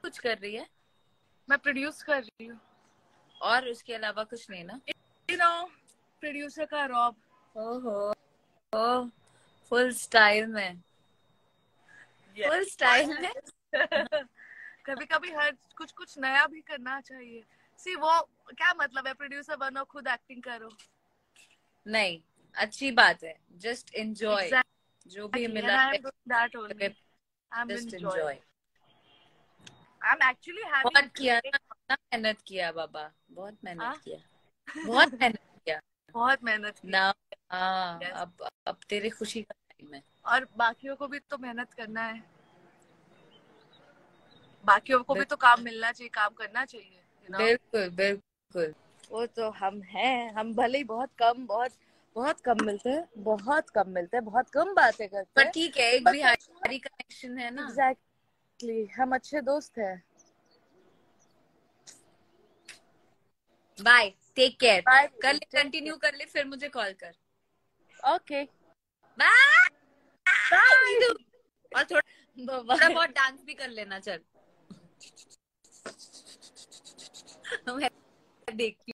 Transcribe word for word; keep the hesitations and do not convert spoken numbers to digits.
कुछ कर रही है? मैं प्रोड्यूस कर रही हूँ। और उसके अलावा कुछ नहीं ना? यू नो प्रोड्यूसर का रॉब। ओहो, ओ, फुल स्टाइल में, फुल स्टाइल में। कभी कभी हर कुछ कुछ नया भी करना चाहिए। सी वो क्या मतलब है, प्रोड्यूसर बनो, खुद एक्टिंग करो। नहीं, अच्छी बात है, जस्ट एंजॉय। exactly. जो भी And मिला I है am doing that only. I'm just enjoying. Enjoy. I'm actually having बहुत किया great. ना, इतना मेहनत किया बाबा, बहुत मेहनत हाँ? किया, बहुत मेहनत किया बहुत मेहनत की। ना। हाँ, yes. अब अब तेरी खुशी का टाइम है। और बाकियों को भी तो मेहनत करना है, बाकियों को भी तो बिल्कुल काम मिलना चाहिए, काम करना चाहिए, you know? बिल्कुल बिल्कुल। वो तो हम हैं, हम भले ही बहुत कम बहुत बहुत कम मिलते हैं, बहुत कम मिलते हैं, बहुत कम बातें करते पर हैं, ठीक है, एक बट बिहारी कनेक्शन है ना। एग्जैक्टली हम अच्छे दोस्त हैं। Bye, take care. बाय, कर ले, टेक कंटिन्यू कर ले, फिर मुझे कॉल कर। Care. Okay, bye bye. Neetu. और थोड़ा थोड़ा बहुत डांस भी कर लेना, चल। मैं देखती